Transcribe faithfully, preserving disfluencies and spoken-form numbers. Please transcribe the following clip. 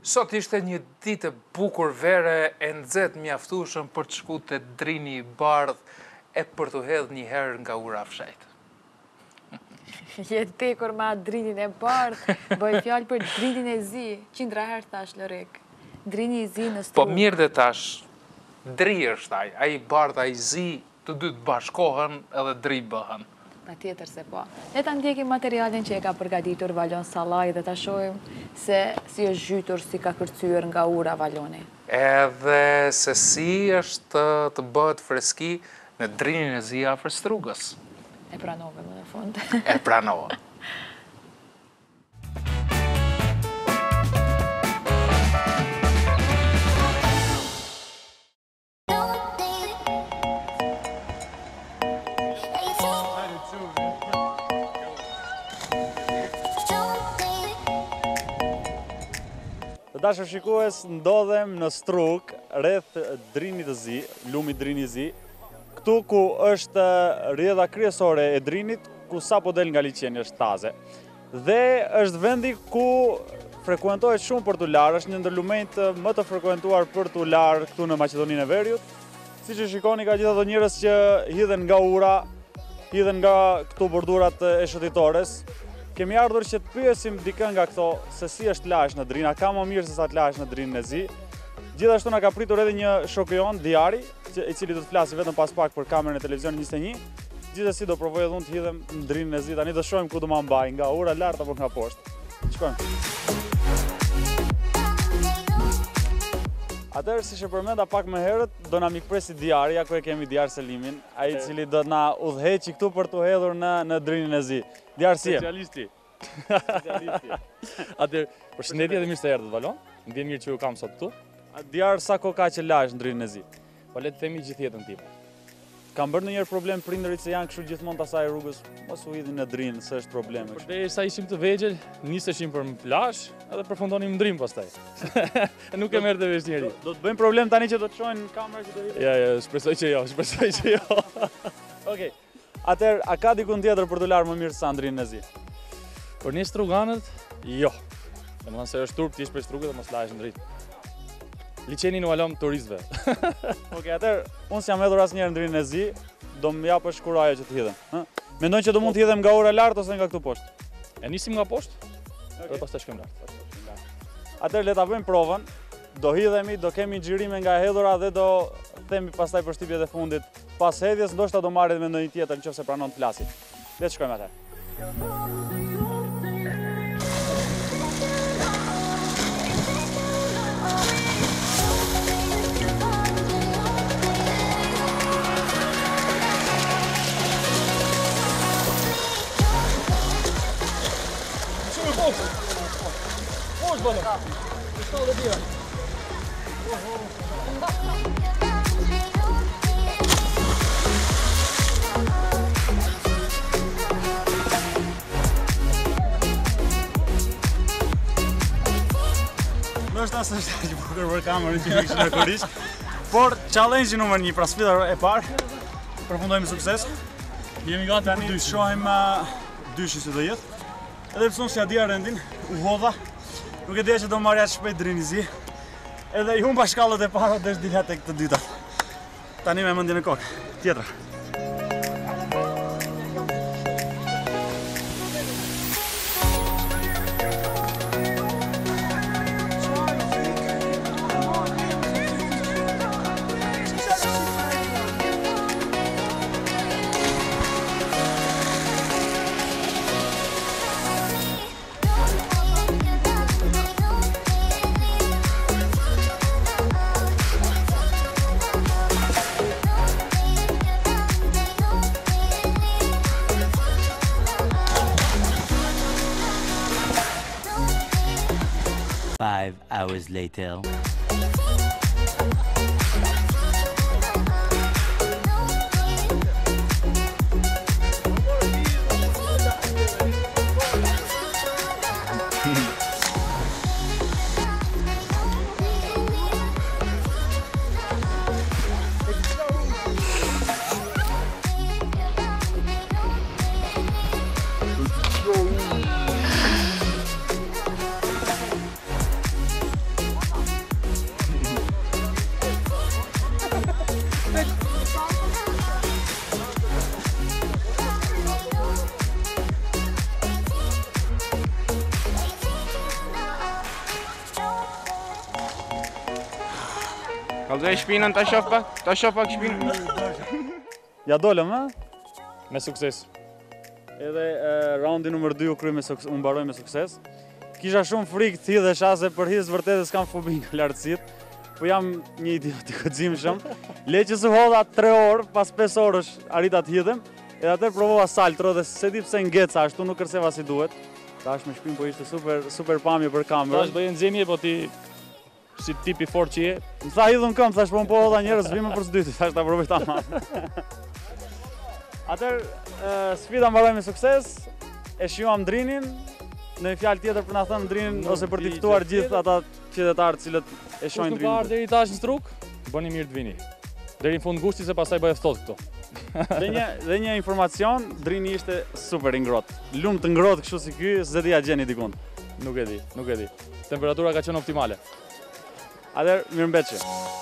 Sot ishte një ditë e bukur, vere e nxehtë mjaftueshëm për të shkuar te Drini i Bardh e për të hedhur një herë nga ura fshehtë. Je tekur ma Drinin e Bardh, bëj fjalë për Drinin e Zi, qindra herë thash Lorik. Drini i Zi në Po Strug. mirë dhe tash, Dri është ai, ai i Bardh, ai i Zi, të dy të bashkohen edhe Dri bëhen. Pa tjetër se po. Ne ta ndjekim materialin që e ka përgatitur Valon Sallaj dhe ta shohim se si është zhytur, si ka kërcyer nga ura Valoni. Edhe se si është të bëhet freski në Drinin e Zi afër Strugës. E pranove më në fund. E pranova. Të dashur shikues, ndodhem në Strug, rreth Drinit të Zi, lumi Drini i Zi, këtu ku është rrjedha kryesore e Drinit, ku sapo del nga liçeni është Taze. Dhe është vendi ku frekuentohet shumë për të larë, është një ndër lumenjt më të frekuentuar për të larë këtu në Maqedoninë e Veriut. Siç e shikoni, ka gjithë ato njerëz që hidhen nga ura, hidhen nga këtu bordurat e shëtitores. Kemi ardhur që të pyesim dikën nga këto se si është lash në Drinë, a ka më mirë se sa të lash në Drinën e Zi. Gjithashtu na ka pritur edhe një shokujon, Diari, i cili do të flasë vetëm pas pak për kamerën e televizionit njëzet e një. Gjithsesi do provoj edhe unë të hidhem në Drinën e Zi, tani do shohim ku do ma mbaj, nga ura lart apo nga poshtë. Shkojmë. Atëherë, siç e përmenda pak më herët, do na mikpresi Diari, ku e kemi Diar Selimin, ai i cili do na udhëheqi këtu për të hedhur në në Drinën e Zi. Diar si je? Specialisti. Specialisti. Atëherë, përshëndetje dhe mirë se erdhët Valon. Më vjen mirë që ju kam sot këtu. Diar, sa kohë ka që lash në Drinën e Zi? Po le të themi gjithë jetën time. Kam bërë ndonjëherë problem prindërit se janë kështu gjithmonë të asaj rrugës, mos u hidhin në Drinë, se është problem. Përderisa ishim të vegjël, niseshim për plazh edhe përfundonim në Drinë pastaj. Nuk e merrte vesh njeri. Do të bëjmë problem tani që do të shohin në kamerë që do hidhin? Ja, ja, shpresoj që jo, shpresoj që jo. Okej. Atëherë, a ka dikun tjetër për të larë më mirë se sa Drinën e Zi? Për ne struganët, jo. Domethënë se është turp ti ish për Strugë dhe mos lahesh në Drinë. Liçeni në Valon turistëve. Okej, atëherë, unë s'jam hedhur asnjëherë në Drinën e Zi, do më japësh kuraje që të hidhem. Ë? Mendon që do mund të hidhem nga ura lart ose nga këtu poshtë? E nisim nga poshtë, edhe pastaj shkojmë lart. Atëherë le ta bëjmë provën. Do hidhemi, do kemi xhirime nga hedhura dhe do themi pastaj përshtypjet e fundit. Pas hedhjes ndoshta do marrë me ndonjë tjetër nëse pranon të flasi. Le të shkojmë atëherë. Poshtë Valon. Shto dhe dia. Ndoshta s'është aq bukur për kamerën që kishin në kurish, por challenge numër një, pra sfida e parë, përfundojmë me sukses. Jemi gati tani të shohim dyshin si do jetë. Edhe pse unë si adia rendin, u hodha, nuk e dija që do marrja shpejt Drini i Zi. Edhe i humba shkallët e para dhe dilja tek të dyta. Tani me mendjen në kokë. Tjetra. Five hours later. Kallzoj shpinën, ta shoh pak, ta shoh pak shpinën. Ja dolëm, ha? Me sukses. Edhe e, raundi numër dy u kry me sukses, u mbaroi me sukses. Kisha shumë frikë të hidhesha se për hidhës vërtet s'kam fobi nga lartësitë, po jam një idiot i guximshëm. Le që su hodha tre orë, pas pesë orësh arrita të hidhem, edhe atë provova saltro dhe se di pse ngeca ashtu nuk kërceva si duhet. Tash me shpinë po ishte super super pamje për kamerën. Tash bëje nxemje, po ti si tipi fort që je. Më tha hidhun këmbë, thash po më po hodha njerëz vime për së dyti, thash ta provoj tamam. Atër, sfida mbaroi me sukses, e shijuam Drinin, në një fjalë tjetër për na thënë Drinin ose për t'i ftuar gjithë ata qytetarët cilët e Kush shohin nuk ka ardhur Drinin. deri tash në struk, bëni mirë të vini. Deri në fund gushtit se pastaj bëhet ftohtë këtu. Dhe një dhe një informacion, Drini ishte super i ngrohtë. Lumë të ngrohtë kështu si ky, s'e di ja gjeni dikun. Nuk e di, nuk e di. Temperatura ka qenë optimale. Atëherë, mirëmbëçje.